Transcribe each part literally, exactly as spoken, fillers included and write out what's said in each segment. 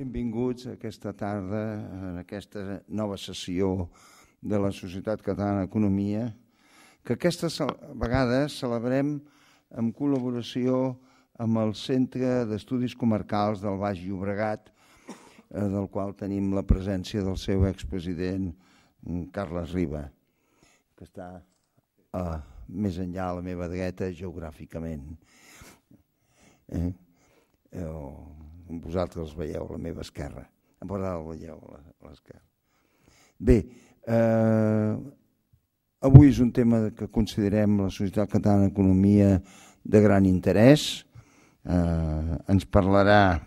benvinguts aquesta tarda en aquesta nova sessió de la Societat Catalana d'Economia, que aquesta vegada celebrem en col·laboració amb el Centre d'Estudis Comarcals del Baix Llobregat, del qual tenim la presència del seu expresident Carles Riba, que està uh, més enllà a la meva dreta geogràficament. Eh? Eh, vosaltres veieu a la meva esquerra, a vosaltres el veieu a l'esquerra. Bé, eh, avui és un tema que considerem la Societat Catalana d'Economia de gran interès. Eh, ens parlarà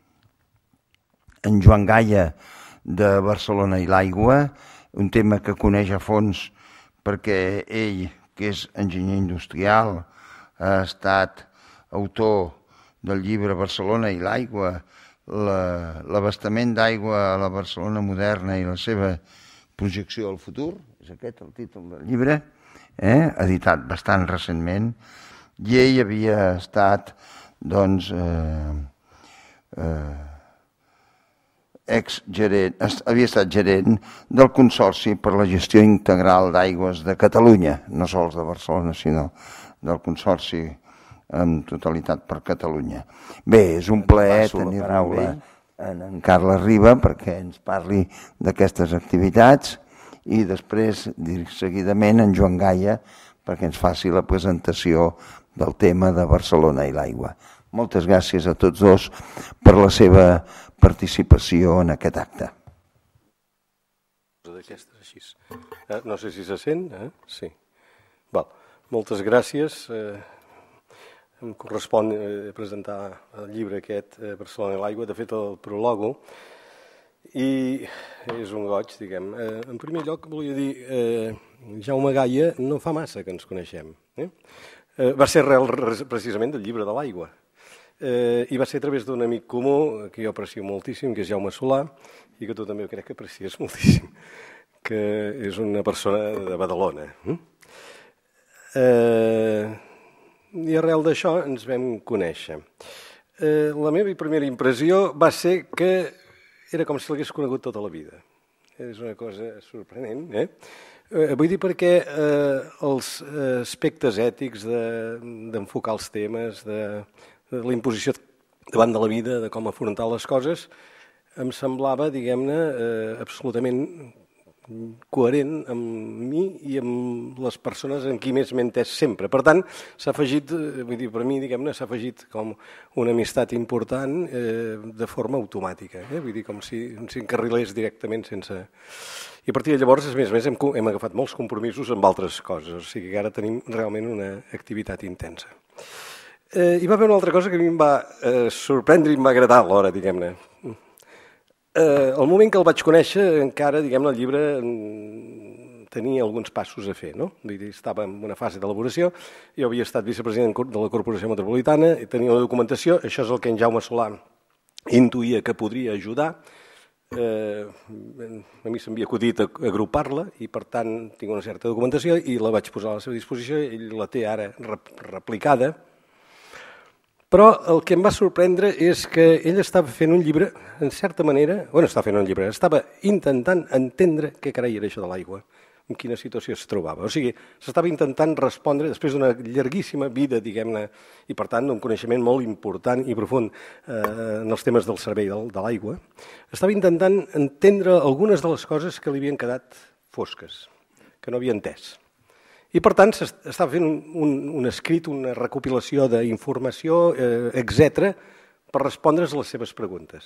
en Joan Gaya de Barcelona i l'aigua, un tema que coneix a fons perquè ell, que és enginyer industrial, ha estat autor del llibre Barcelona i l'aigua, l'abastament d'aigua a la Barcelona moderna i la seva projecció al futur, és aquest el títol del llibre, eh? editat bastant recentment, i ell havia estat, doncs, eh, eh, ex-gerent, havia estat gerent del Consorci per la Gestió Integral d'Aigües de Catalunya, no sols de Barcelona, sinó del Consorci en totalitat per Catalunya. Bé, és un plaer tenir la paraula en Carles Riba perquè ens parli d'aquestes activitats i després, seguidament, en Joan Gaya perquè ens faci la presentació del tema de Barcelona i l'aigua. Moltes gràcies a tots dos per la seva participació en aquest acte. No sé si se sent, eh? Sí. Val. Moltes gràcies. Em correspon presentar el llibre aquest, Barcelona i l'aigua, de fet el prologo, i és un goig, diguem. En primer lloc, volia dir, Jaume Gaya no fa massa que ens coneixem. Va ser arrel precisament del llibre de l'aigua, i va ser a través d'un amic comú que jo aprecio moltíssim, que és Jaume Solà, i que tu també crec que aprecies moltíssim, que és una persona de Badalona. Eh... I arrel d'això ens vam conèixer. Eh, la meva primera impressió va ser que era com si l'hagués conegut tota la vida. És una cosa sorprenent, eh? Eh, vull dir perquè eh, els aspectes ètics d'enfocar els temes, de, de la imposició davant de la vida, de com afrontar les coses, em semblava, diguem-ne, eh, absolutament coherent amb mi i amb les persones en qui més m'he entès sempre. Per tant, s'ha afegit, vull dir, per mi, diguem-ne, s'ha afegit com una amistat important eh, de forma automàtica, eh? Vull dir, com si s'encarrilés directament sense... I a partir de llavors, a més a més, hem, hem agafat molts compromisos amb altres coses, o sigui que ara tenim realment una activitat intensa. Eh, hi va haver una altra cosa que a mi em va eh, sorprendre i em va agradar alhora, diguem-ne. Eh, el moment que el vaig conèixer, encara, diguem-ne, el llibre tenia alguns passos a fer, no? Vull dir, estava en una fase d'elaboració, jo havia estat vicepresident de la Corporació Metropolitana, i tenia una documentació, això és el que en Jaume Solà intuïa que podria ajudar, eh, a mi s'havia acudit a agrupar-la, i per tant tinc una certa documentació, i la vaig posar a la seva disposició, ell la té ara replicada. Però el que em va sorprendre és que ell estava fent un llibre, en certa manera, bueno, estava fent un llibre, estava intentant entendre què carai era això de l'aigua, en quina situació es trobava. O sigui, s'estava intentant respondre, després d'una llarguíssima vida, diguem-ne, i per tant d'un coneixement molt important i profund eh, en els temes del servei de l'aigua, estava intentant entendre algunes de les coses que li havien quedat fosques, que no havia entès. I, per tant, s'estava fent un, un, un escrit, una recopilació d'informació, eh, etcètera, per respondre's a les seves preguntes.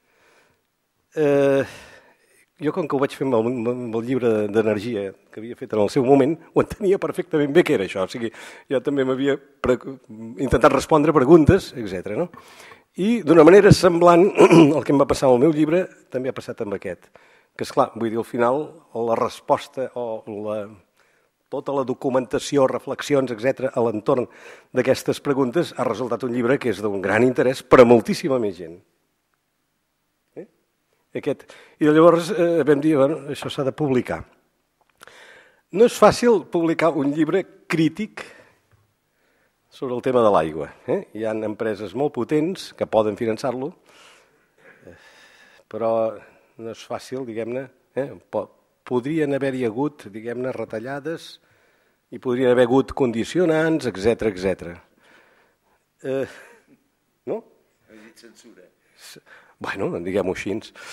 Eh, jo, com que ho vaig fer amb el, amb el llibre d'energia que havia fet en el seu moment, ho entenia perfectament bé què era això. O sigui, jo també m'havia intentat respondre preguntes, etcètera. No? I, d'una manera semblant, el que em va passar amb el meu llibre també ha passat amb aquest. Que, esclar, vull dir, al final, la resposta o la... tota la documentació, reflexions, etcètera, a l'entorn d'aquestes preguntes ha resultat un llibre que és d'un gran interès per a moltíssima més gent. Eh? Aquest. I llavors eh, vam dir, bueno, això s'ha de publicar. No és fàcil publicar un llibre crític sobre el tema de l'aigua. Eh? Hi ha empreses molt potents que poden finançar-lo. però no és fàcil, diguem-ne. Eh? Podrien haver-hi hagut, diguem-ne, retallades i podrien haver hagut condicionants, etcètera, etcètera. Eh, no? Has dit censura. Bueno, diguem-ho així.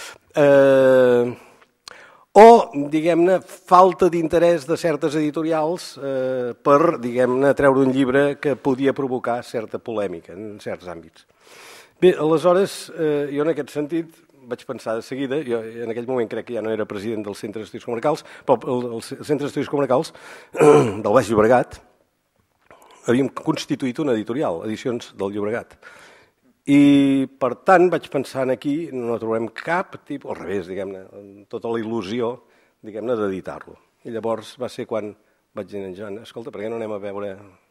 Eh, o, diguem-ne, falta d'interès de certes editorials eh, per, diguem-ne, treure un llibre que podia provocar certa polèmica en certs àmbits. Bé, aleshores, eh, jo en aquest sentit vaig pensar de seguida, jo en aquell moment crec que ja no era president del Centre d'Estudis Comarcals, però el, el Centre d'Estudis Comarcals del Baix Llobregat havíem constituït una editorial, Edicions del Llobregat. I, per tant, vaig pensar aquí, no trobem cap tipus, al revés, diguem-ne, tota la il·lusió, diguem-ne, d'editar-lo. I llavors va ser quan vaig dir a en Joan, escolta, per què no anem a veure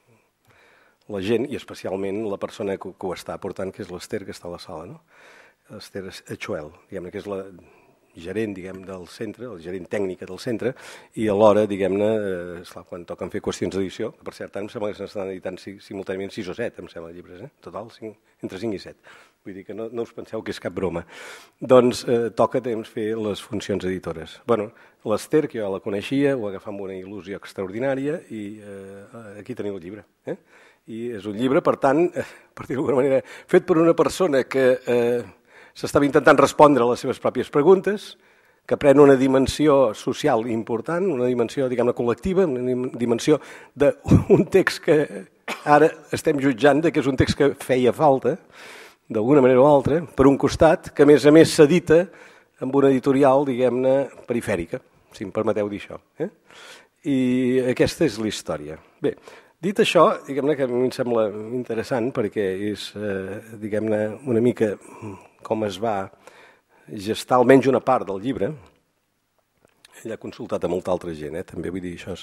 la gent, i especialment la persona que, que ho està portant, que és l'Ester, que està a la sala, no? Esther Echuel, diguem-ne, que és la gerent, diguem, del centre, la gerent tècnica del centre, i alhora, diguem-ne, eh, esclar, quan toquen fer qüestions d'edició, que per cert, em sembla que s'estan editant simultàniament sis o set, em sembla, llibres, eh? Total, cinc, entre cinc i set. Vull dir que no, no us penseu que és cap broma. Doncs eh, toca temps fer les funcions editores. Bueno, l'Ester, que jo la coneixia, ho agafava amb una il·lusió extraordinària, i eh, aquí teniu el llibre, eh? I és un llibre, per tant, eh, per dir-ho d'alguna manera, fet per una persona que eh, s'estava intentant respondre a les seves pròpies preguntes, que pren una dimensió social important, una dimensió, diguem-ne, col·lectiva, una dimensió d'un text que ara estem jutjant, que és un text que feia falta, d'alguna manera o altra, per un costat, que a més a més s'edita amb una editorial, diguem-ne, perifèrica, si em permeteu dir això. Eh? I aquesta és la història. Bé, dit això, diguem-ne que a mi em sembla interessant perquè és, eh, diguem-ne, una mica com es va gestar almenys una part del llibre. Ell ha consultat a molta altra gent, eh? També vull dir això.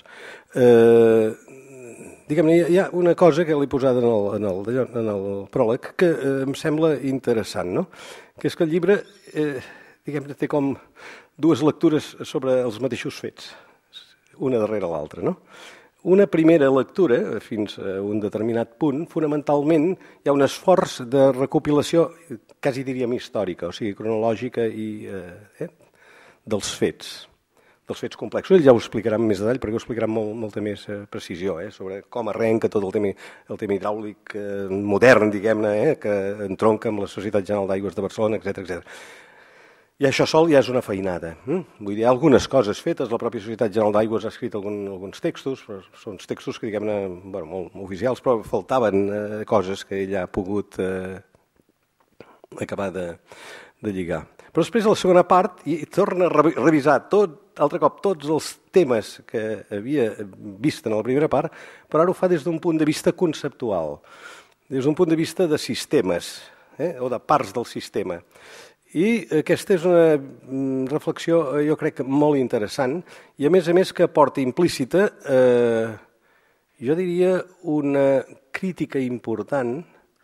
Eh, diguem-ne, hi ha una cosa que l'he posat en el, en el, en el pròleg que eh, em sembla interessant, no? Que és que el llibre eh, diguem-ne, té com dues lectures sobre els mateixos fets, una darrere l'altra, no? Una primera lectura, fins a un determinat punt, fonamentalment hi ha un esforç de recopilació, quasi diríem històrica, o sigui, cronològica i eh, dels fets, dels fets complexos. Ell ja ho explicarà amb més detall, perquè ho explicarà amb molt, molta més eh, precisió, eh, sobre com arrenca tot el tema, el tema hidràulic eh, modern, diguem-ne, eh, que entronca amb la Societat General d'Aigües de Barcelona, etcètera, etcètera. I això sol ja és una feinada. Eh? Vull dir, hi ha algunes coses fetes, la pròpia Societat General d'Aigües ha escrit algun, alguns textos, però són textos que, diguem-ne, bueno, molt oficials, però faltaven eh, coses que ell ha pogut eh, acabar de, de lligar. Però després, a la segona part, i torna a revisar tot, altre cop tots els temes que havia vist en la primera part, però ara ho fa des d'un punt de vista conceptual, des d'un punt de vista de sistemes, eh, o de parts del sistema. I aquesta és una reflexió, jo crec, molt interessant i, a més a més, que porta implícita, eh, jo diria, una crítica important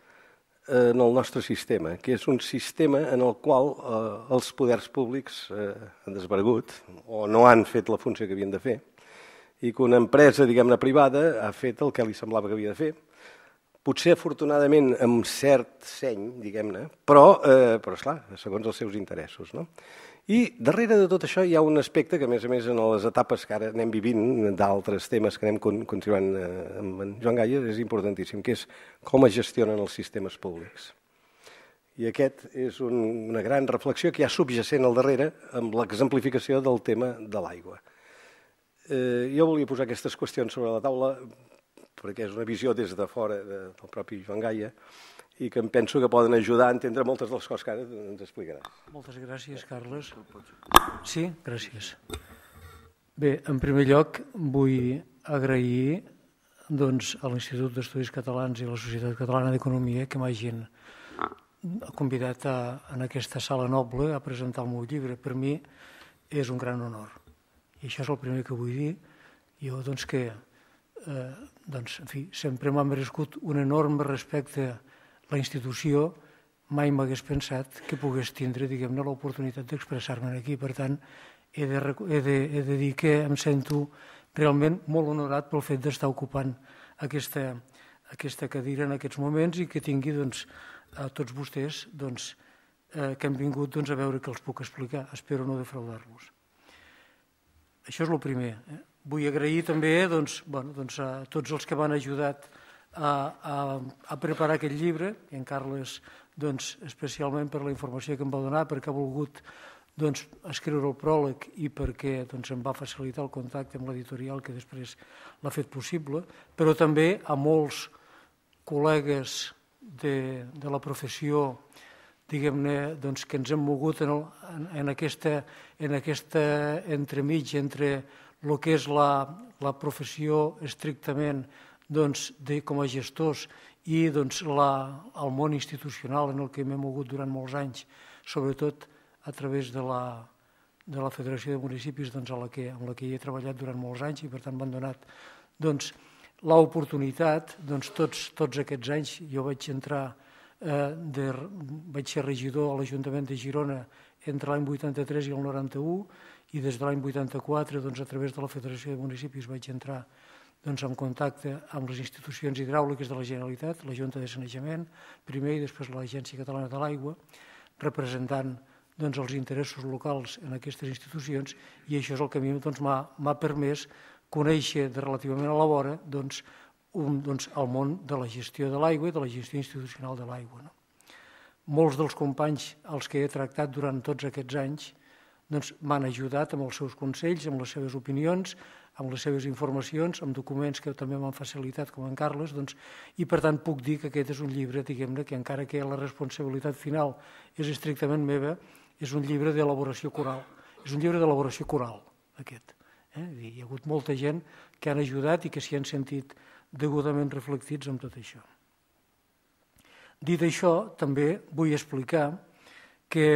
en el nostre sistema, que és un sistema en el qual eh, els poders públics eh, han desvergut o no han fet la funció que havien de fer i que una empresa, diguem-ne, privada ha fet el que li semblava que havia de fer, potser afortunadament amb cert seny, diguem-ne, però, eh, però esclar, segons els seus interessos. No? I darrere de tot això hi ha un aspecte que, a més a més, en les etapes que ara anem vivint, d'altres temes que anem continuant amb en Joan Gaya, és importantíssim, que és com es gestionen els sistemes públics. I aquest és un, una gran reflexió que hi ha subjacent al darrere amb l'exemplificació del tema de l'aigua. Eh, jo volia posar aquestes qüestions sobre la taula perquè és una visió des de fora del propi Joan Gaya i que em penso que poden ajudar a entendre moltes de les coses que ara ens explicaràs. Moltes gràcies, Carles. Sí, gràcies. Bé, en primer lloc vull agrair doncs, a l'Institut d'Estudis Catalans i a la Societat Catalana d'Economia que m'hagin convidat a, en aquesta sala noble a presentar el meu llibre. Per mi és un gran honor. I això és el primer que vull dir. Jo, doncs, que eh, doncs, en fi, sempre m'ha merescut un enorme respecte a la institució. Mai m'hagués pensat que pogués tindre, diguem-ne, l'oportunitat d'expressar-me aquí. Per tant, he de, he, de, he de dir que em sento realment molt honorat pel fet d'estar ocupant aquesta, aquesta cadira en aquests moments i que tingui doncs, a tots vostès doncs, que han vingut a veure què els puc explicar. Espero no defraudar-los. Això és el primer. Vull agrair també a tots els que m'han ajudat a preparar aquest llibre, i en Carles especialment per la informació que em va donar, perquè ha volgut escriure el pròleg i perquè em va facilitar el contacte amb l'editorial que després l'ha fet possible, però també a molts col·legues de la professió, diguem-ne, que ens hem mogut en aquesta entremig entre el que és la professió estrictament com a gestors i el món institucional en el que m'he mogut durant molts anys, sobretot a través de la Federació de Municipis amb la que hi he treballat durant molts anys i per tant m'han donat l'oportunitat, tots aquests anys. Jo vaig entrar, vaig ser regidor a l'Ajuntament de Girona entre l'any vuitanta-tres i el noranta-u i des de l'any vuitanta-quatre a través de la Federació de Municipis vaig entrar en contacte amb les institucions hidràuliques de la Generalitat, la Junta de Sanejament, primer i després l'Agència Catalana de l'Aigua, representant els interessos locals en aquestes institucions, i això és el que a mi m'ha permès conèixer de relativament a la vora el món de la gestió de l'aigua i de la gestió institucional de l'aigua. Molts dels companys als que he tractat durant tots aquests anys m'han ajudat amb els seus consells, amb les seves opinions, amb les seves informacions, amb documents que també m'han facilitat, com en Carles, i per tant puc dir que aquest és un llibre, diguem-ne, que encara que la responsabilitat final és estrictament meva, és un llibre d'elaboració coral. És un llibre d'elaboració coral, aquest. Hi ha hagut molta gent que han ajudat i que s'hi han sentit degudament reflectits amb tot això. Dit això, també vull explicar que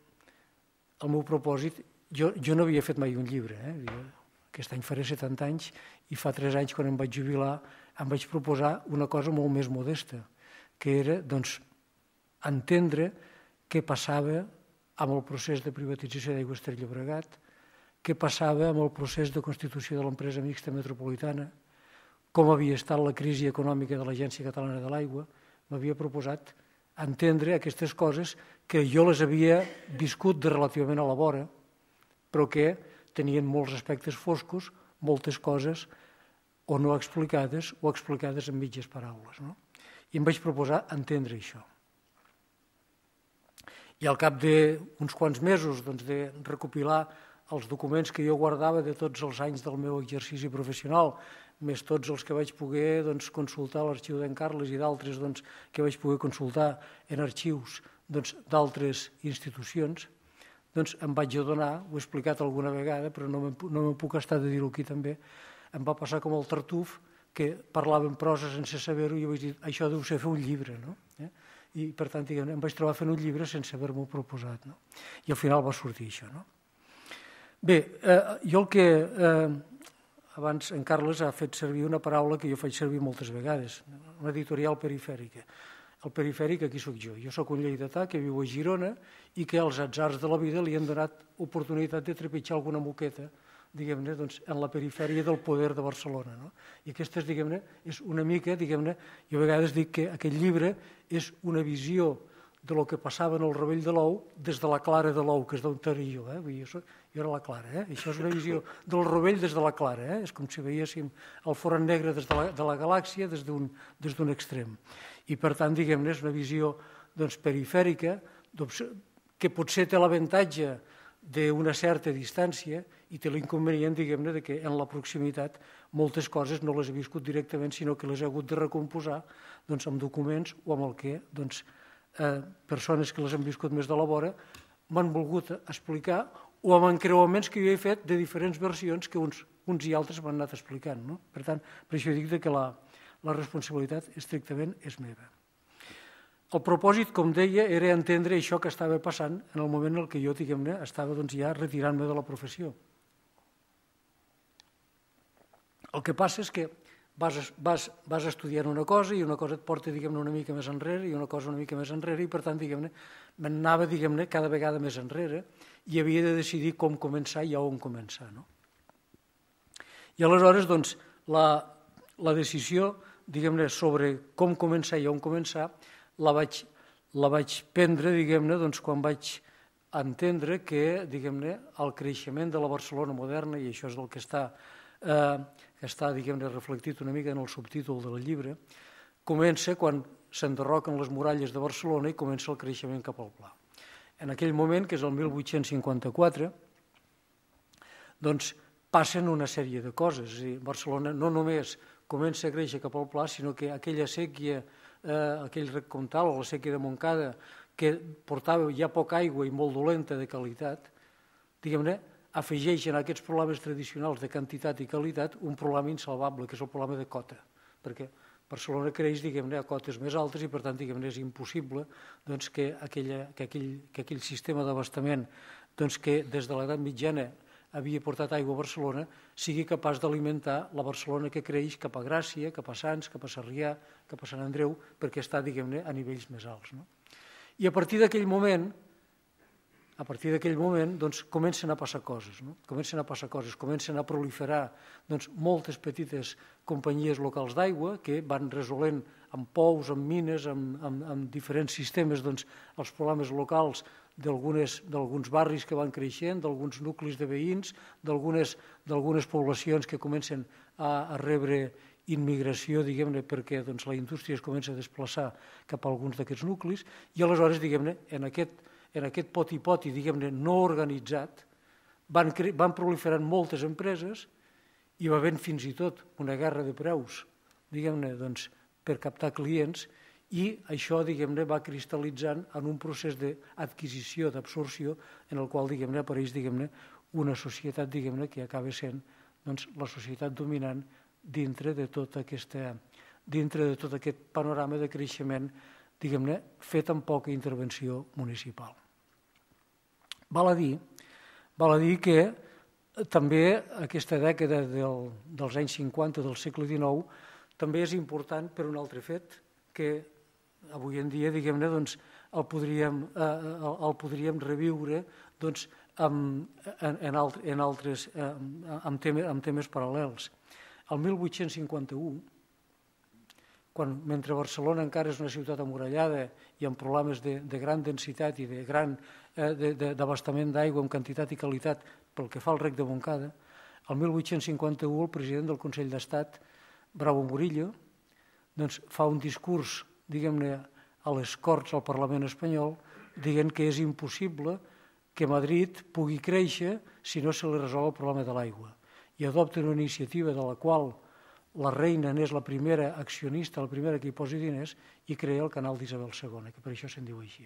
el meu propòsit, jo no havia fet mai un llibre, aquest any faré setanta anys i fa tres anys quan em vaig jubilar em vaig proposar una cosa molt més modesta, que era entendre què passava amb el procés de privatització d'Aigües Ter Llobregat, què passava amb el procés de constitució de l'empresa mixta metropolitana, com havia estat la crisi econòmica de l'Agència Catalana de l'Aigua. M'havia proposat entendre aquestes coses que jo les havia viscut de relativament a la vora, però que tenien molts aspectes foscos, moltes coses o no explicades o explicades en mitges paraules. I em vaig proposar entendre això. I al cap d'uns quants mesos de recopilar els documents que jo guardava de tots els anys del meu exercici professional, més tots els que vaig poder consultar a l'arxiu d'en Carles i d'altres que vaig poder consultar en arxius d'altres institucions, doncs em vaig adonar, ho he explicat alguna vegada, però no me'n puc estar de dir-ho aquí també, em va passar com el Tartuf, que parlava en prosa sense saber-ho i jo vaig dir, això deu ser fer un llibre, no? I per tant em vaig trobar fent un llibre sense haver-m'ho proposat, no? I al final va sortir això, no? Bé, jo el que... Abans en Carles ha fet servir una paraula que jo faig servir moltes vegades, una editorial perifèrica. El perifèric, aquí sóc jo. Jo sóc un lleidatà que viu a Girona i que als atzars de la vida li han donat oportunitat de trepitjar alguna moqueta, diguem-ne, en la perifèria del poder de Barcelona. I aquesta, diguem-ne, és una mica, diguem-ne, jo a vegades dic que aquest llibre és una visió de lo que passava en el rovell de l'ou des de la clara de l'ou, que és d'on era jo. Jo era la clara. Això és una visió del rovell des de la clara. És com si veiéssim el forat negre des de la galàxia des d'un extrem. I per tant, diguem-ne, és una visió perifèrica que potser té l'avantatge d'una certa distància i té l'inconvenient, diguem-ne, que en la proximitat moltes coses no les he viscut directament, sinó que les he hagut de recomposar amb documents o amb el que persones que les han viscut més de la vora m'han volgut explicar o amb encreuaments que jo he fet de diferents versions que uns i altres m'han anat explicant. Per tant, per això dic que la responsabilitat estrictament és meva. El propòsit, com deia, era entendre això que estava passant en el moment en què jo, diguem-ne, estava ja retirant-me de la professió. El que passa és que vas estudiant una cosa i una cosa et porta, diguem-ne, una mica més enrere i una cosa una mica més enrere i, per tant, diguem-ne, m'anava, diguem-ne, cada vegada més enrere i havia de decidir com començar i a on començar. I aleshores, doncs, la decisió, diguem-ne, sobre com començar i on començar la vaig la vaig prendre, diguem-ne, doncs, quan vaig entendre que, diguem-ne, el creixement de la Barcelona moderna, i això és el que està, eh, que està diguem-ne, reflectit una mica en el subtítol del llibre, comença quan s'enderroquen les muralles de Barcelona i comença el creixement cap al Pla. En aquell moment, que és el mil vuit-cents cinquanta-quatre, doncs passen una sèrie de coses. És a dir, Barcelona no només comença a créixer cap al Pla, sinó que aquella sèquia, eh, aquell rec comtal o la sèquia de Montcada, que portava ja poca aigua i molt dolenta de qualitat, diguem-ne, afegeixen a aquests problemes tradicionals de quantitat i qualitat un problema insalvable, que és el problema de cota, perquè Barcelona creix, diguem-ne, a cotes més altes i, per tant, diguem-ne, és impossible doncs, que, aquella, que, aquell, que aquell sistema d'abastament doncs, que des de l'edat mitjana havia portat aigua a Barcelona sigui capaç d'alimentar la Barcelona que creix cap a Gràcia, cap a Sants, cap a Sarrià, cap a Sant Andreu, perquè està, diguem-ne, a nivells més alts. No? I a partir d'aquell moment, a partir d'aquell moment, doncs, comencen a passar coses, no? Comencen a passar coses, comencen a proliferar doncs, moltes petites companyies locals d'aigua que van resolent amb pous, amb mines, amb, amb, amb diferents sistemes, doncs, els problemes locals d'alguns barris que van creixent, d'alguns nuclis de veïns, d'algunes poblacions que comencen a, a rebre immigració, diguem-ne, perquè doncs, la indústria es comença a desplaçar cap a alguns d'aquests nuclis, i aleshores, diguem-ne, en aquest, en aquest poti-poti, diguem-ne, no organitzat, van, van proliferant moltes empreses i va havent fins i tot una guerra de preus, diguem-ne, doncs, per captar clients, i això, diguem-ne, va cristal·litzant en un procés d'adquisició, d'absorció, en el qual, diguem-ne, apareix, diguem-ne, una societat, diguem-ne, que acaba sent doncs, la societat dominant dintre de tot, aquesta, dintre de tot aquest panorama de creixement, diguem-ne, fet amb poca intervenció municipal. Val a dir, val a dir que també aquesta dècada del, dels anys cinquanta del segle dinou també és important per un altre fet, que avui en dia, diguem-ne, doncs, el, podríem, eh, el podríem reviure doncs, en, en, alt, en altres, eh, amb, temes, amb temes paral·lels. El mil vuit-cents cinquanta-u, quan, mentre Barcelona encara és una ciutat amurallada i amb problemes de, de gran densitat i de gran eh, d'abastament d'aigua amb quantitat i qualitat pel que fa al rec de Montcada, el mil vuit-cents cinquanta-u el president del Consell d'Estat, Bravo Murillo, doncs, fa un discurs, diguem-ne, a les Corts, al Parlament espanyol, dient que és impossible que Madrid pugui créixer si no se li resol el problema de l'aigua. I adopta una iniciativa de la qual la reina n'és la primera accionista, la primera que hi posi diners, i crea el canal d'Isabel segona, que per això se'n diu així.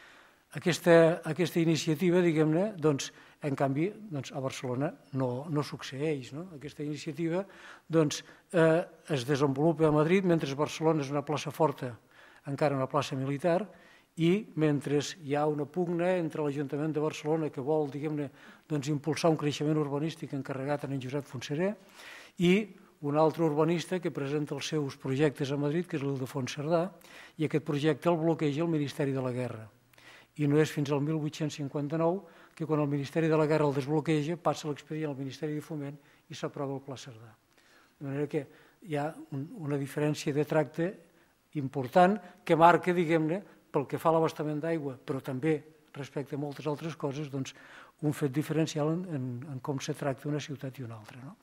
Aquesta, aquesta iniciativa, diguem-ne, doncs, en canvi, doncs, a Barcelona no, no succeeix. No? Aquesta iniciativa doncs, eh, es desenvolupa a Madrid, mentre Barcelona és una plaça forta, encara una plaça militar, i mentre hi ha una pugna entre l'Ajuntament de Barcelona que vol, diguem-ne, doncs, impulsar un creixement urbanístic encarregat en Josep Fontserè, i un altre urbanista que presenta els seus projectes a Madrid, que és l'Ildefons Cerdà, i aquest projecte el bloqueja el Ministeri de la Guerra. I no és fins al mil vuit-cents cinquanta-nou que quan el Ministeri de la Guerra el desbloqueja passa l'expedient al Ministeri de Foment i s'aprova el Pla Cerdà. De manera que hi ha un, una diferència de tracte important que marca, diguem-ne, pel que fa a l'abastament d'aigua, però també respecte a moltes altres coses, doncs, un fet diferencial en, en, en com se tracta una ciutat i una altra. No?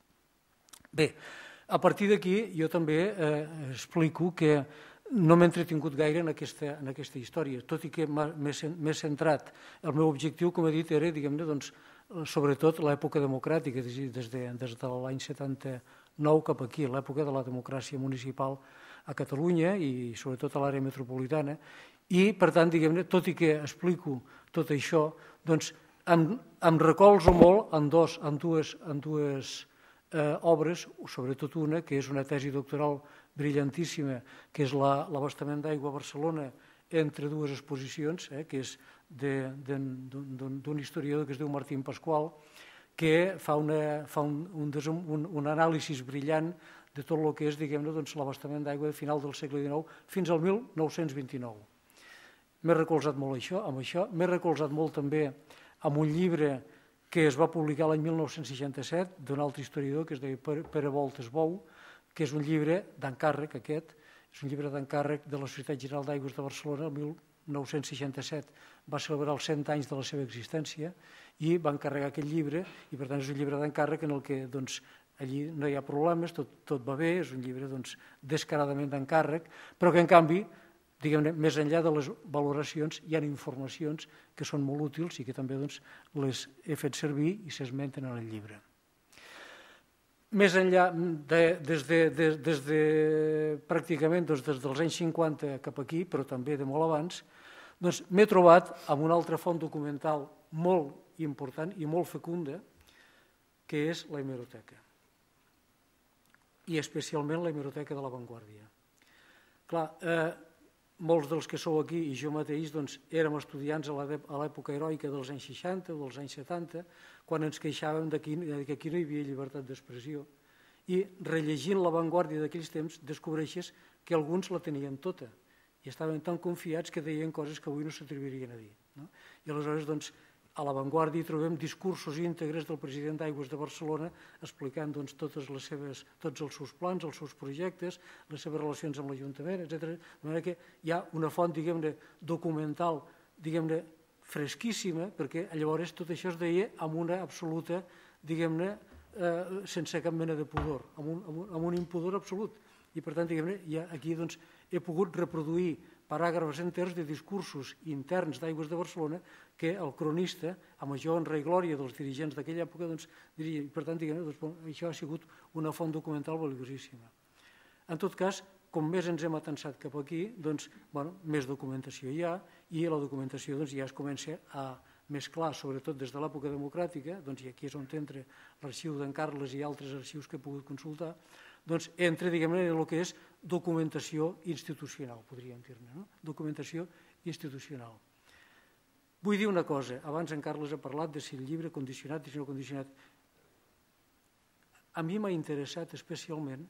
Bé, a partir d'aquí jo també eh, explico que no m'he entretingut gaire en aquesta, en aquesta història, tot i que m'he centrat. El meu objectiu, com he dit, era, diguem-ne, doncs, sobretot l'època democràtica, des de, des de l'any setanta-nou cap aquí, l'època de la democràcia municipal a Catalunya i sobretot a l'àrea metropolitana. I, per tant, diguem-ne, tot i que explico tot això, doncs, em, em recolzo molt en, dos, en dues, en dues eh, obres, sobretot una, que és una tesi doctoral brillantíssima, que és l'abastament d'aigua a Barcelona entre dues exposicions, eh, que és d'un historiador que es diu Martín Pascual, que fa, una, fa un, un, un, un anàlisi brillant de tot el que és, diguem-ne, doncs, l'abastament d'aigua de final del segle dinou fins al mil nou-cents vint-i-nou. M'he recolzat molt això, amb això, m'he recolzat molt també amb un llibre que es va publicar l'any mil nou-cents seixanta-set d'un altre historiador que es deia Pere Voltes Bou, que és un llibre d'encàrrec aquest, és un llibre d'encàrrec de la Societat General d'Aigües de Barcelona, el mil nou-cents seixanta-set, va celebrar els cent anys de la seva existència i va encarregar aquest llibre, i per tant és un llibre d'encàrrec en el que doncs, allí no hi ha problemes, tot, tot va bé, és un llibre doncs, descaradament d'encàrrec, però que en canvi, diguem-ne, més enllà de les valoracions, hi ha informacions que són molt útils i que també doncs, les he fet servir i s'esmenten en el llibre. Més enllà, de, des, de, de, des de pràcticament doncs, des dels anys cinquanta cap aquí, però també de molt abans, doncs, m'he trobat amb una altra font documental molt important i molt fecunda, que és la hemeroteca. I especialment la hemeroteca de La Vanguardia. Clar, eh, molts dels que sou aquí i jo mateix doncs, érem estudiants a l'època heroica dels anys seixanta o dels anys setanta, quan ens queixàvem de que aquí no hi havia llibertat d'expressió. I rellegint La Vanguardia d'aquells temps descobreixes que alguns la tenien tota i estaven tan confiats que deien coses que avui no s'atrevirien a dir. No? I aleshores, doncs, a La Vanguardia hi trobem discursos íntegres del president d'Aigües de Barcelona explicant doncs, totes les seves, tots els seus plans, els seus projectes, les seves relacions amb l'Ajuntament, etcètera. De manera que hi ha una font, diguem-ne, documental, diguem-ne, fresquíssima, perquè llavors tot això es deia amb una absoluta, diguem-ne, eh, sense cap mena de pudor, amb un, amb un, amb un impudor absolut. I per tant, diguem-ne, ja aquí doncs, he pogut reproduir paràgrafs enters de discursos interns d'Aigües de Barcelona que el cronista, a major honra i glòria dels dirigents d'aquella època, doncs, diria, i per tant, diguem, doncs, això ha sigut una font documental valiosíssima. En tot cas, com més ens hem atansat cap aquí, doncs, bueno, més documentació hi ha, i la documentació doncs, ja es comença a mesclar, sobretot des de l'època democràtica, doncs, i aquí és on entra l'arxiu d'en Carles i altres arxius que he pogut consultar, doncs entra, diguem-ne, en el que és documentació institucional, podríem dir-ne, no? Documentació institucional. Vull dir una cosa, abans en Carles ha parlat de si el llibre condicionat i si no condicionat. A mi m'ha interessat especialment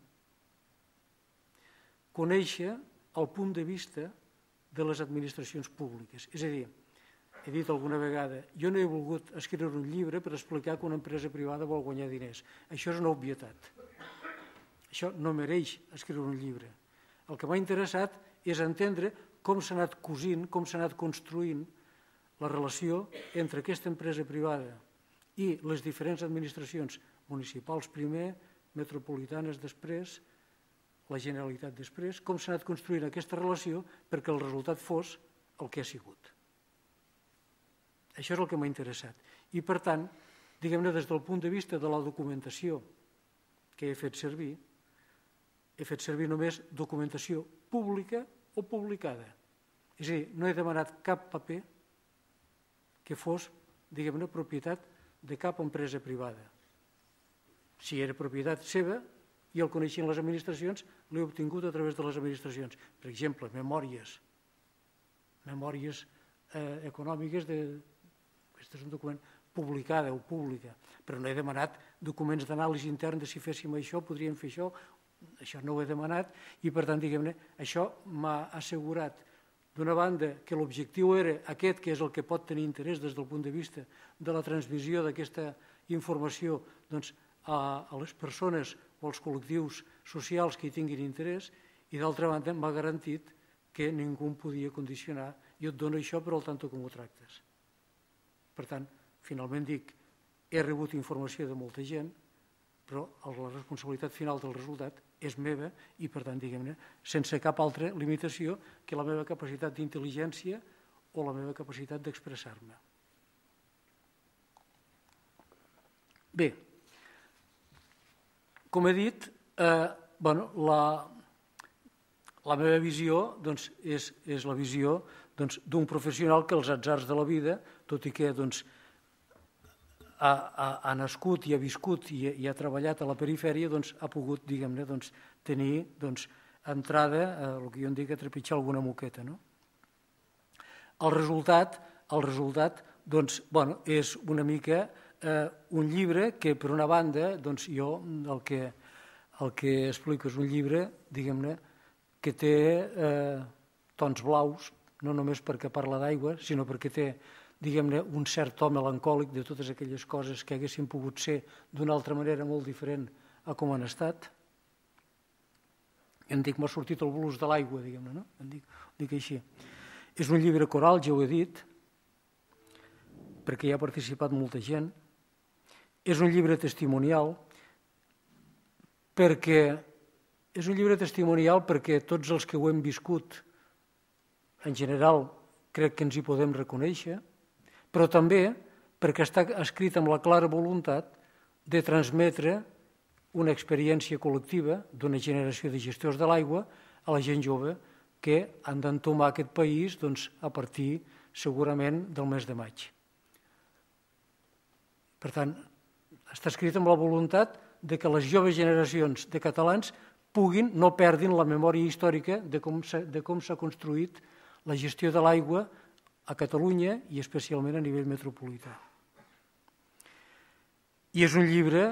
conèixer el punt de vista de les administracions públiques. És a dir, he dit alguna vegada, jo no he volgut escriure un llibre per explicar que una empresa privada vol guanyar diners. Això és una obvietat. Això no mereix escriure un llibre. El que m'ha interessat és entendre com s'ha anat cosint, com s'ha anat construint la relació entre aquesta empresa privada i les diferents administracions municipals primer, metropolitanes després, la Generalitat després, com s'ha anat construint aquesta relació perquè el resultat fos el que ha sigut. Això és el que m'ha interessat. I, per tant, diguem-ne, des del punt de vista de la documentació que he fet servir, he fet servir només documentació pública o publicada. És a dir, no he demanat cap paper que fos, diguem-ne, propietat de cap empresa privada. Si era propietat seva i el coneixien les administracions, l'he obtingut a través de les administracions. Per exemple, memòries, memòries eh, econòmiques de... Aquest és un document publicada o pública, però no he demanat documents d'anàlisi intern de si féssim això, podríem fer això, això no ho he demanat i, per tant, diguem-ne, això m'ha assegurat, d'una banda, que l'objectiu era aquest, que és el que pot tenir interès des del punt de vista de la transmissió d'aquesta informació doncs, a, a les persones o als col·lectius socials que hi tinguin interès i, d'altra banda, m'ha garantit que ningú em podia condicionar. Jo et dono això, però al tanto com ho tractes. Per tant, finalment dic, he rebut informació de molta gent, però la responsabilitat final del resultat és meva i, per tant, diguem-ne, sense cap altra limitació que la meva capacitat d'intel·ligència o la meva capacitat d'expressar-me. Bé, com he dit, eh, bueno, la, la meva visió doncs, és, és la visió doncs, d'un professional que els atzars de la vida, tot i que doncs, Ha, ha, ha nascut i ha viscut i, i ha treballat a la perifèria, doncs, ha pogut, diguem-ne, doncs, tenir doncs, entrada, a el que jo en dic, a trepitjar alguna moqueta. No? El resultat, el resultat doncs, bueno, és una mica eh, un llibre que, per una banda, doncs, jo el que, el que explico és un llibre, diguem-ne, que té eh, tons blaus, no només perquè parla d'aigua, sinó perquè té, diguem-ne, un cert to melancòlic de totes aquelles coses que haguessin pogut ser d'una altra manera molt diferent a com han estat. em dic, m'ha sortit el blues de l'aigua, diguem-ne, no? Em dic, dic així. És un llibre coral, ja ho he dit, perquè hi ha participat molta gent. És un llibre testimonial, perquè és un llibre testimonial perquè tots els que ho hem viscut, en general, crec que ens hi podem reconèixer, però també perquè està escrit amb la clara voluntat de transmetre una experiència col·lectiva d'una generació de gestors de l'aigua a la gent jove que han d'entomar aquest país doncs, a partir, segurament, del mes de maig. Per tant, està escrit amb la voluntat de que les joves generacions de catalans puguin, no perdin la memòria històrica de com s'ha construït la gestió de l'aigua a Catalunya i especialment a nivell metropolità. I és un llibre,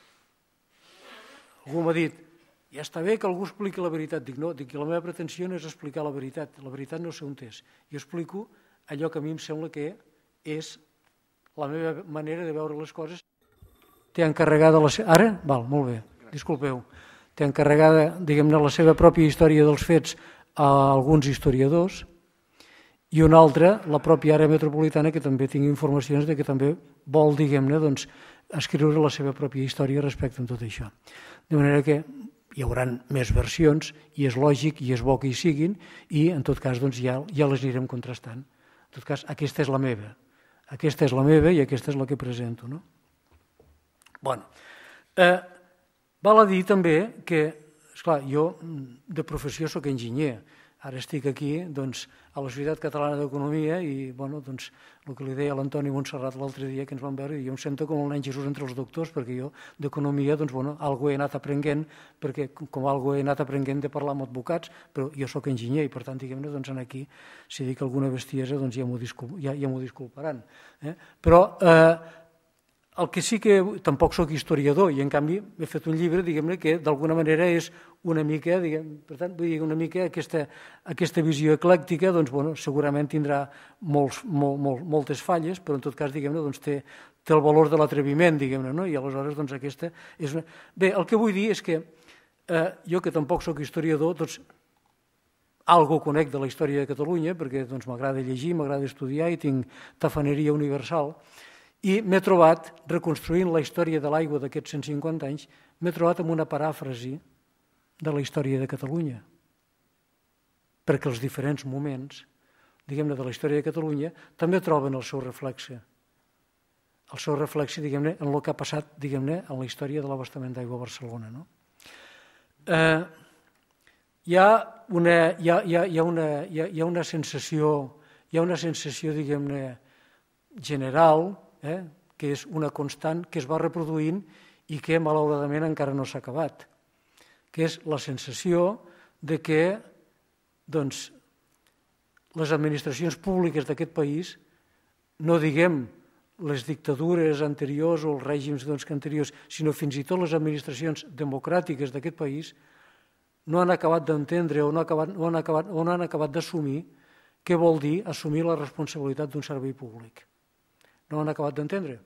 algú m'ha dit, ja està bé que algú expliqui la veritat. Dic, no, dic que la meva pretensió no és explicar la veritat, la veritat no sé on és. Jo explico allò que a mi em sembla que és la meva manera de veure les coses. Té encarregada la seva... Ara? Val, molt bé, disculpeu. Té encarregada, diguem-ne, la seva pròpia història dels fets a alguns historiadors i una altra, la pròpia àrea metropolitana, que també tinc informacions de que també vol, diguem-ne, doncs, escriure la seva pròpia història respecte a tot això. De manera que hi haurà més versions i és lògic i és bo que hi siguin i en tot cas doncs, ja, ja les anirem contrastant. En tot cas, aquesta és la meva. Aquesta és la meva i aquesta és la que presento. No? Bueno, eh, val a dir també que, esclar, jo de professió soc enginyer. Ara estic aquí doncs, a la Societat Catalana d'Economia i bueno, doncs, el que li deia a l'Antoni Montserrat l'altre dia que ens vam veure, jo em sento com el nen Jesús entre els doctors perquè jo d'economia doncs, bueno, algo he anat aprenent perquè com algo he anat aprenent de parlar amb advocats, però jo sóc enginyer i per tant diguem-ne doncs, aquí si dic alguna bestiesa doncs, ja m'ho discul ja, ja disculparan. Eh? Però eh, el que sí que tampoc sóc historiador i en canvi he fet un llibre diguem-ne que d'alguna manera és una mica, diguem, per tant, vull dir una mica aquesta, aquesta visió eclèctica doncs, bueno, segurament tindrà molts, molt, molt, moltes falles, però en tot cas diguem-ne doncs, té, té el valor de l'atreviment, diguem-ne, no? I aleshores doncs, aquesta és una... Bé, el que vull dir és que eh, jo que tampoc sóc historiador, doncs algo conec de la història de Catalunya perquè doncs, m'agrada llegir, m'agrada estudiar i tinc tafaneria universal i m'he trobat, reconstruint la història de l'aigua d'aquests cent cinquanta anys, m'he trobat amb una paràfrasi de la història de Catalunya. Perquè els diferents moments, diguem-ne, de la història de Catalunya també troben el seu reflexe. El seu reflexe, diguem-ne, en el que ha passat, diguem-ne, en la història de l'abastament d'aigua a Barcelona. No? Eh, hi ha una, hi ha, hi ha, hi ha una, hi ha, hi ha una sensació, hi ha una sensació, diguem-ne, general, eh, que és una constant que es va reproduint i que, malauradament, encara no s'ha acabat, que és la sensació de que doncs, les administracions públiques d'aquest país, no diguem les dictadures anteriors o els règims doncs, anteriors, sinó fins i tot les administracions democràtiques d'aquest país, no han acabat d'entendre o no, acabat, o han acabat, o no han acabat d'assumir què vol dir assumir la responsabilitat d'un servei públic. No han acabat d'entendre.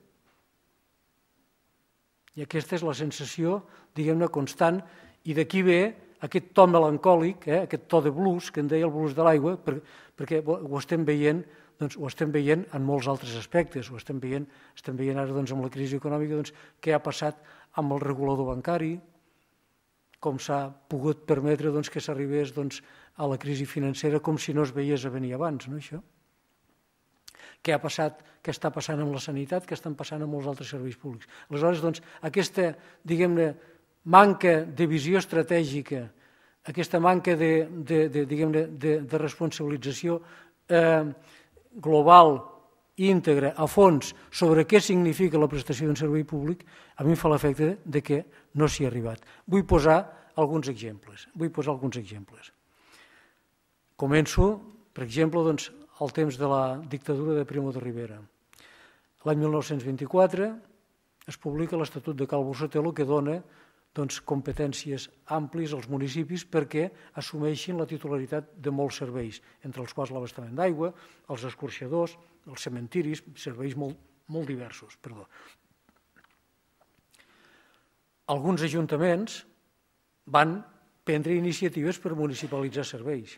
I aquesta és la sensació, diguem-ne, constant, i d'aquí ve aquest to melancòlic, eh, aquest to de blues, que en deia el blues de l'aigua, per, perquè ho estem veient, doncs, ho estem veient en molts altres aspectes, ho estem veient, estem veient ara doncs, amb la crisi econòmica doncs, què ha passat amb el regulador bancari, com s'ha pogut permetre doncs, que s'arribés doncs, a la crisi financera com si no es veiés a venir abans, no, això? Què ha passat, què està passant amb la sanitat, què estan passant amb molts altres serveis públics. Aleshores, doncs, aquesta, diguem-ne, manca de visió estratègica, aquesta manca de, de, de, diguem-ne, de, de responsabilització eh, global, íntegra, a fons, sobre què significa la prestació d'un servei públic, a mi em fa l'efecte de que no s'hi ha arribat. Vull posar alguns exemples. Vull posar alguns exemples. Començo, per exemple, doncs, al temps de la dictadura de Primo de Rivera. L'any mil nou-cents vint-i-quatre es publica l'Estatut de Calvo Sotelo que dona doncs, competències àmplies als municipis perquè assumeixin la titularitat de molts serveis, entre els quals l'abastament d'aigua, els escorxadors, els cementiris, serveis molt, molt diversos. Perdó. Alguns ajuntaments van prendre iniciatives per municipalitzar serveis.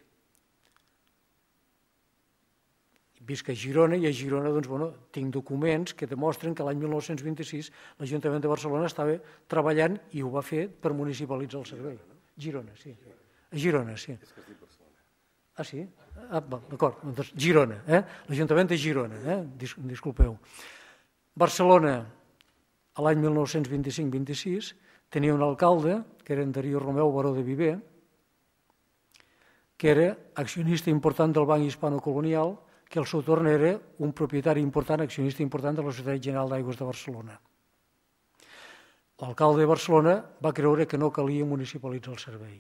Visc a Girona i a Girona doncs, bueno, tinc documents que demostren que l'any mil nou-cents vint-i-sis l'Ajuntament de Barcelona estava treballant i ho va fer per municipalitzar el servei. Girona, sí. A Girona, sí. És que es diu Barcelona. Ah, sí? Ah, d'acord, doncs Girona, eh? L'Ajuntament de Girona, eh? Dis disculpeu. Barcelona, a l'any mil nou-cents vint-i-cinc vint-i-sis, tenia un alcalde, que era en Darío Romeu, baró de Viver, que era accionista important del Banc Hispano-Colonial, que al seu torn era un propietari important, accionista important de la Societat General d'Aigües de Barcelona. L'alcalde de Barcelona va creure que no calia municipalitzar el servei.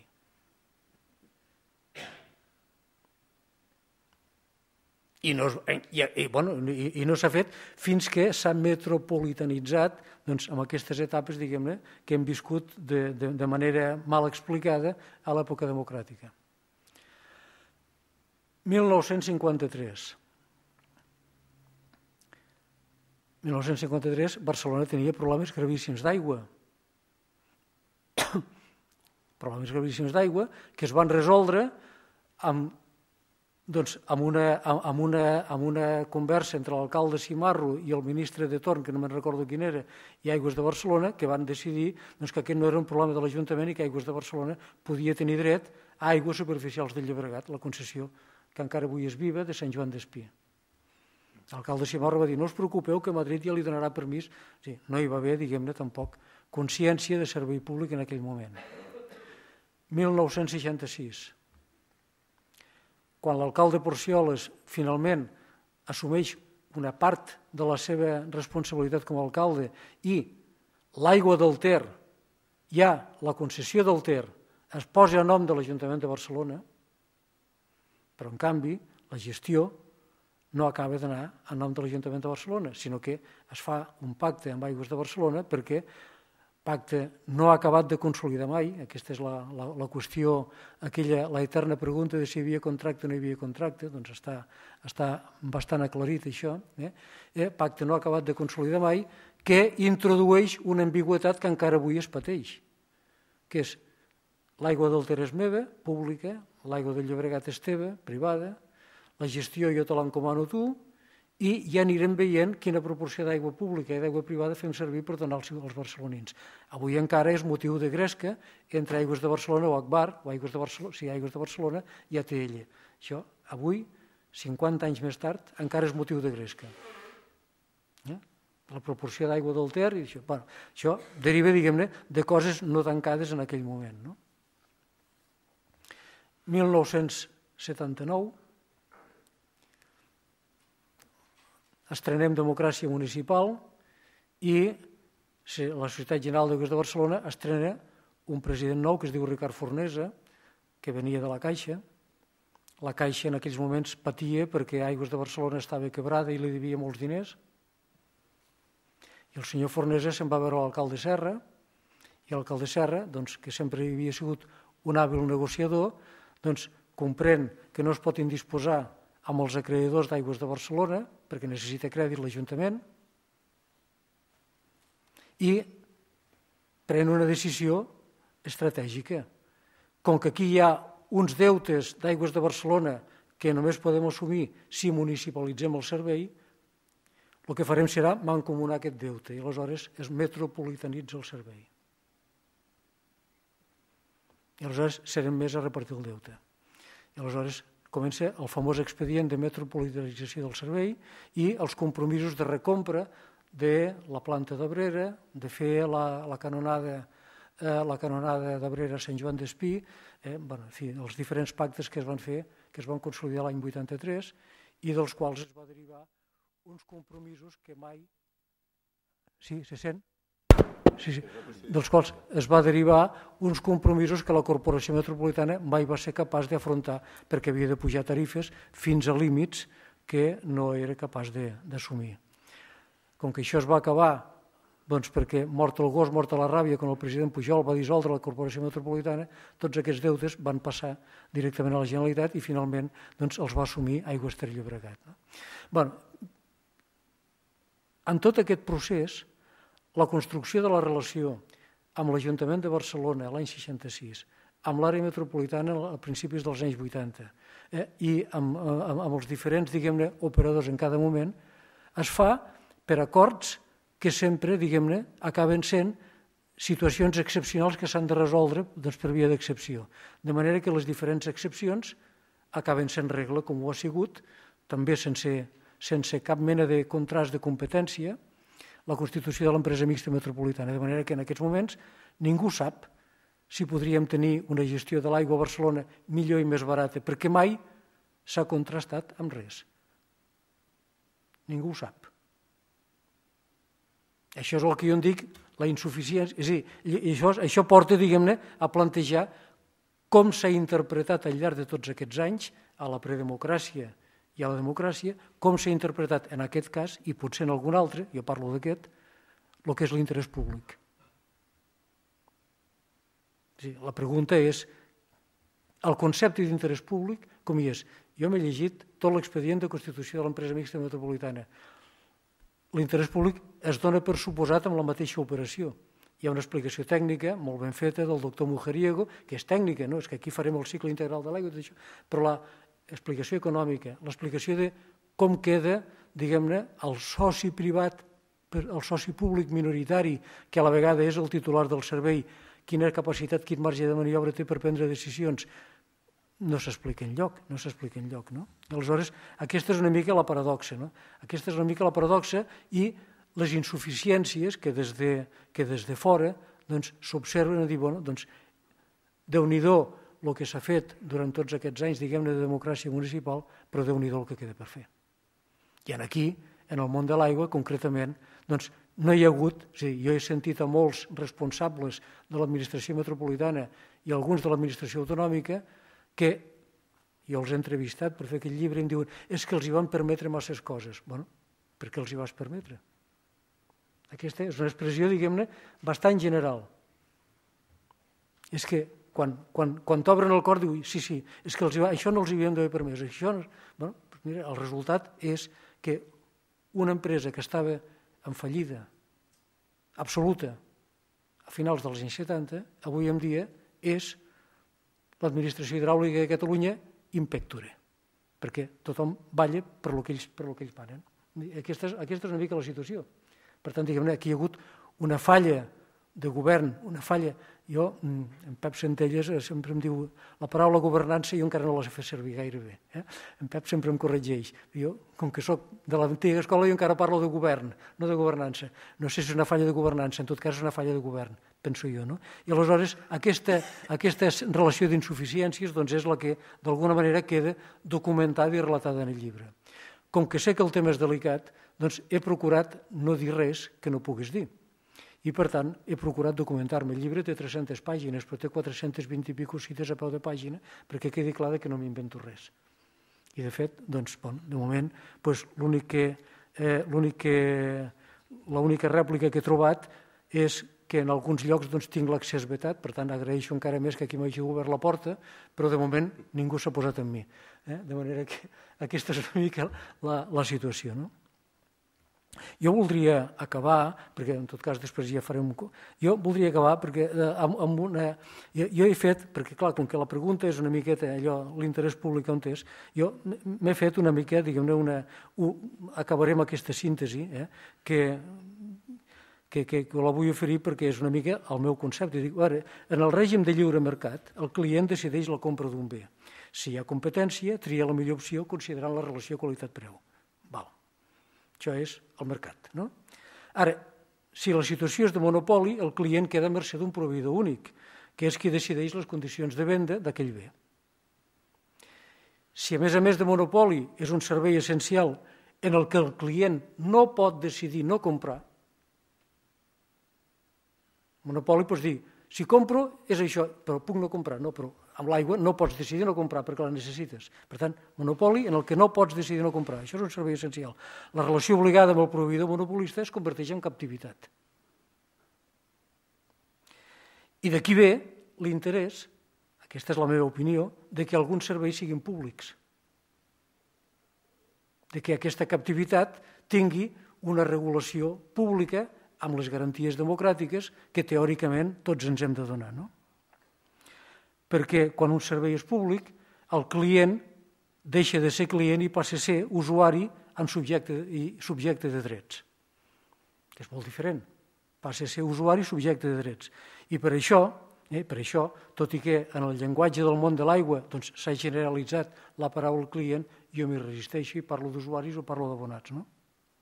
I no, i, i, bueno, i, i no s'ha fet fins que s'ha metropolitanitzat doncs, amb aquestes etapes diguem-ne que hem viscut de, de, de manera mal explicada a l'època democràtica. mil nou-cents cinquanta-tres. mil nou-cents cinquanta-tres, Barcelona tenia problemes gravíssims d'aigua. Problemes gravíssims d'aigua que es van resoldre amb, doncs, amb, una, amb, una, amb una conversa entre l'alcalde Simarro i el ministre de torn, que no me'n recordo quin era, i Aigües de Barcelona, que van decidir doncs, que aquest no era un problema de l'Ajuntament i que Aigües de Barcelona podia tenir dret a aigües superficials del Llobregat, la concessió que encara avui és viva de Sant Joan d'Espí. L'alcalde Simarro va dir, no us preocupeu que Madrid ja li donarà permís. Sí, no hi va haver, diguem-ne, tampoc consciència de servei públic en aquell moment. mil nou-cents seixanta-sis. Quan l'alcalde Porcioles finalment assumeix una part de la seva responsabilitat com a alcalde i l'aigua del Ter, ja la concessió del Ter, es posa a nom de l'Ajuntament de Barcelona, però en canvi la gestió no acaba d'anar a nom de l'Ajuntament de Barcelona, sinó que es fa un pacte amb Aigües de Barcelona perquè pacte no ha acabat de consolidar mai, aquesta és la, la, la qüestió, aquella, la eterna pregunta de si hi havia contracte o no hi havia contracte, doncs està, està bastant aclarit això, eh? Eh, pacte no ha acabat de consolidar mai, que introdueix una ambigüetat que encara avui es pateix, que és l'aigua del Ter és meva, pública, l'aigua del Llobregat és teva, privada, la gestió jo te l'encomano tu, i ja anirem veient quina proporció d'aigua pública i d'aigua privada fem servir per donar als barcelonins. Avui encara és motiu de gresca entre Aigües de Barcelona o Agbar, o Aigües de Barcelona, sí, Aigües de Barcelona i A T L. Això, avui, cinquanta anys més tard, encara és motiu de gresca. Eh? La proporció d'aigua del Ter, i això, bueno, això deriva, diguem-ne, de coses no tancades en aquell moment. No? mil nou-cents setanta-nou, estrenem democràcia municipal i la Societat General d'Aigües de Barcelona estrena un president nou que es diu Ricard Fornesa, que venia de la Caixa. La Caixa en aquells moments patia perquè Aigües de Barcelona estava quebrada i li devia molts diners. I el senyor Fornesa se'n va veure l'alcalde Serra, i l'alcalde Serra, doncs, que sempre havia sigut un hàbil negociador, doncs, comprèn que no es pot indisposar amb els acreedors d'Aigües de Barcelona, perquè necessita crèdit l'Ajuntament, i pren una decisió estratègica. Com que aquí hi ha uns deutes d'Aigües de Barcelona que només podem assumir si municipalitzem el servei, el que farem serà mancomunar aquest deute i aleshores es metropolitanitza el servei. I aleshores serem més a repartir el deute. I aleshores comença el famós expedient de metropolitalització del servei i els compromisos de recompra de la planta d'Abrera, de fer la, la canonada eh, la canonada d'Abrera a Sant Joan d'Espí, eh, bueno, en fi, els diferents pactes que es van fer, que es van consolidar l'any vuitanta-tres i dels quals es va derivar uns compromisos que mai... Sí, se sent? Sí, sí. Dels quals es va derivar uns compromisos que la Corporació Metropolitana mai va ser capaç d'afrontar perquè havia de pujar tarifes fins a límits que no era capaç d'assumir. Com que això es va acabar doncs perquè mort el gos, mort la ràbia, quan el president Pujol va dissoldre la Corporació Metropolitana, tots aquests deutes van passar directament a la Generalitat i finalment doncs, els va assumir Aigües Ter Llobregat. No? Bueno, en tot aquest procés, la construcció de la relació amb l'Ajuntament de Barcelona l'any seixanta-sis amb l'àrea metropolitana a principis dels anys vuitanta eh, i amb, amb, amb els diferents, diguem-ne, operadors en cada moment, es fa per acords que sempre, diguem-ne, acaben sent situacions excepcionals que s'han de resoldre doncs, per via d'excepció. De manera que les diferents excepcions acaben sent regla, com ho ha sigut, també sense, sense cap mena de contrast de competència, la constitució de l'empresa mixta metropolitana, de manera que en aquests moments ningú sap si podríem tenir una gestió de l'aigua a Barcelona millor i més barata, perquè mai s'ha contrastat amb res. Ningú ho sap. Això és el que jo en dic la insuficiència. És a dir, això, això porta, diguem-ne, a plantejar com s'ha interpretat al llarg de tots aquests anys a la predemocràcia i a la democràcia, com s'ha interpretat en aquest cas, i potser en algun altre, jo parlo d'aquest, el que és l'interès públic. Sí, la pregunta és, el concepte d'interès públic, com hi és? Jo m'he llegit tot l'expedient de constitució de l'empresa mixta metropolitana. L'interès públic es dona per suposat amb la mateixa operació. Hi ha una explicació tècnica molt ben feta del doctor Mujeriego, que és tècnica, no? És que aquí farem el cicle integral de l'aigua, però la explicació econòmica, l'explicació de com queda, diguem-ne, el soci privat, el soci públic minoritari, que a la vegada és el titular del servei, quina capacitat, quin marge de maniobra té per prendre decisions, no s'explica enlloc, no s'explica enlloc, no? Aleshores, aquesta és una mica la paradoxa, no? Aquesta és una mica la paradoxa i les insuficiències que des de, que des de fora doncs, s'observen a dir, bueno, doncs, Déu-n'hi-do el que s'ha fet durant tots aquests anys, diguem-ne, de democràcia municipal, però Déu-n'hi-do el que queda per fer. I aquí, en el món de l'aigua, concretament, doncs, no hi ha hagut, és a dir, jo he sentit a molts responsables de l'administració metropolitana i alguns de l'administració autonòmica que jo els he entrevistat per fer aquest llibre i em diuen és que els hi van permetre masses coses. Bueno, per què els hi vas permetre? Aquesta és una expressió, diguem-ne, bastant general. És que quan, quan, quan t'obren el cor diu sí, sí, és que els hi va, això no els hi havíem d'haver permès. Això no, bueno, doncs mira, el resultat és que una empresa que estava en fallida absoluta a finals dels anys setanta, avui en dia és l'administració hidràulica de Catalunya in pectore, perquè tothom balla per lo que ells, per lo que ells manen. Aquesta és, aquesta és una mica la situació. Per tant, diguem-ne, aquí hi ha hagut una falla de govern, una falla. Jo, en Pep Centelles sempre em diu la paraula governança, jo encara no la sé fer servir gaire bé. Eh? En Pep sempre em corregeix. Jo, com que soc de l'antiga escola, jo encara parlo de govern, no de governança. No sé si és una falla de governança, en tot cas és una falla de govern, penso jo. No? I aleshores, aquesta, aquesta relació d'insuficiències doncs, és la que d'alguna manera queda documentada i relatada en el llibre. Com que sé que el tema és delicat, doncs he procurat no dir res que no puguis dir. I, per tant, he procurat documentar-me. El llibre té tres-centes pàgines, però té quatre-centes vint i pico cites a peu de pàgina, perquè quedi clar que no m'invento res. I, de fet, doncs, bon, de moment, doncs, l'únic que, eh, l'únic que, l'única rèplica que he trobat és que en alguns llocs doncs, tinc l'accés vetat, per tant, agraeixo encara més que aquí m'hagi obert la porta, però de moment ningú s'ha posat amb mi. Eh? De manera que aquesta és una mica la, la situació, no? Jo voldria acabar, perquè en tot cas després ja farem... Jo voldria acabar perquè amb, amb una... Jo, jo he fet, perquè clar, com que la pregunta és una miqueta allò, l'interès públic on és, jo m'he fet una mica, diguem-ne, una... acabarem aquesta síntesi, eh, que, que, que, que la vull oferir perquè és una mica el meu concepte. Dic, ara, en el règim de lliure mercat, el client decideix la compra d'un bé. Si hi ha competència, tria la millor opció considerant la relació qualitat-preu. Val. Això és el mercat. No? Ara, si la situació és de monopoli, el client queda a mercè d'un proveïdor únic, que és qui decideix les condicions de venda d'aquell bé. Si a més a més de monopoli és un servei essencial en el que el client no pot decidir no comprar, monopoli pots dir, si compro és això, però puc no comprar, no, però amb l'aigua no pots decidir no comprar perquè la necessites. Per tant, monopoli en el que no pots decidir no comprar. Això és un servei essencial. La relació obligada amb el proveïdor monopolista es converteix en captivitat. I d'aquí ve l'interès, aquesta és la meva opinió, de que alguns serveis siguin públics. De que aquesta captivitat tingui una regulació pública amb les garanties democràtiques que teòricament tots ens hem de donar, no? perquè quan un servei és públic, el client deixa de ser client i passa a ser usuari amb subjecte i subjecte de drets. És molt diferent. Passa a ser usuari i subjecte de drets. I per això, eh, per això, tot i que en el llenguatge del món de l'aigua doncs, s'ha generalitzat la paraula client, jo m'hi resisteixo i parlo d'usuaris o parlo d'abonats. No?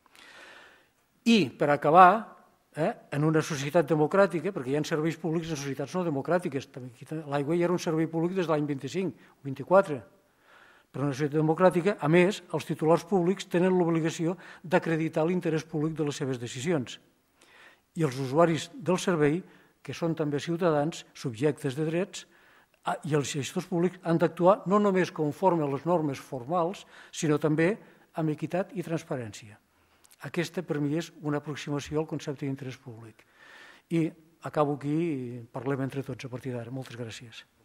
I per acabar, eh, en una societat democràtica, perquè hi ha serveis públics en societats no democràtiques, l'aigua ja era un servei públic des de l'any vint-i-cinc o vint-i-quatre, però en una societat democràtica, a més, els titulars públics tenen l'obligació d'acreditar l'interès públic de les seves decisions. I els usuaris del servei, que són també ciutadans, subjectes de drets, i els gestors públics han d'actuar no només conforme a les normes formals, sinó també amb equitat i transparència. Aquesta, per mi, és una aproximació al concepte d'interès públic. I acabo aquí i parlem entre tots a partir d'ara. Moltes gràcies.